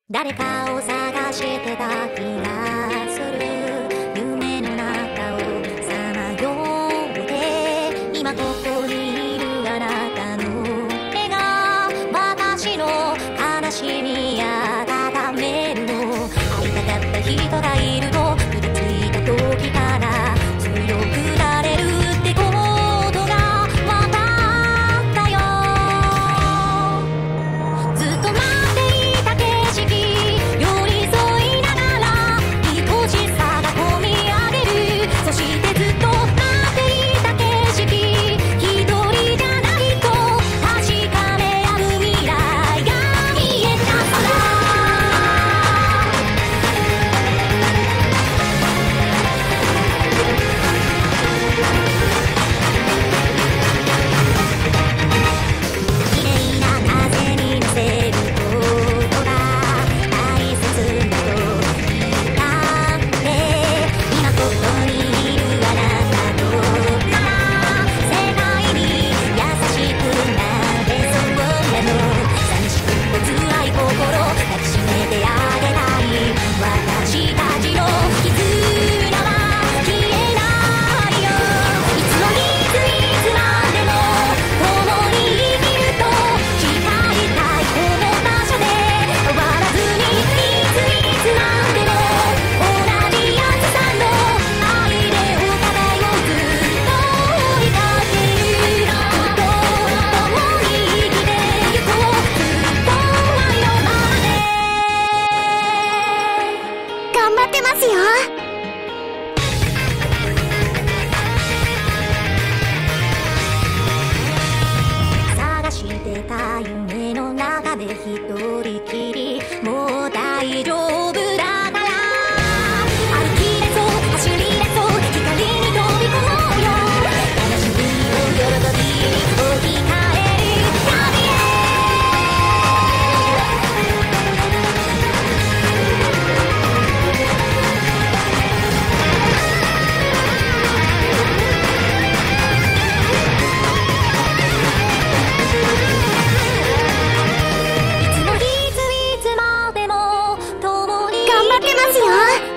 誰かを探してた気がする。夢の中をさまよって今ここにいるあなたの目が私の悲しみ温めるの。会いたかった人がいると気がついた時から強くなれるってことが分かったよ。ずっと待っていた景色寄り添いながら愛しさが込み上げる。そしてずっと待っていた景色一人じゃないと確かめ合う未来が見えたから。綺麗な風に乗せることが大切だと言ったって今ここにいるあなたとなら世界に優しくなれそうなの。寂しくて辛い心抱きしめてあげたい。私たちの絆は消えないよ。いつもいつまでも共に生きると誓いたいこの場所で終わらずにいつまでも同じ熱さの愛でお互いをずっと追いかける。ずっと共に生きてゆこう。ずっと愛のままで頑張ってますよ。探してた夢の中で一人きりもう大丈夫だから。歩き出そう走り出そう光に飛び込もうよ。悲しみを喜びに置き換える旅へ。いつもいつまでも共に頑張ってますよ。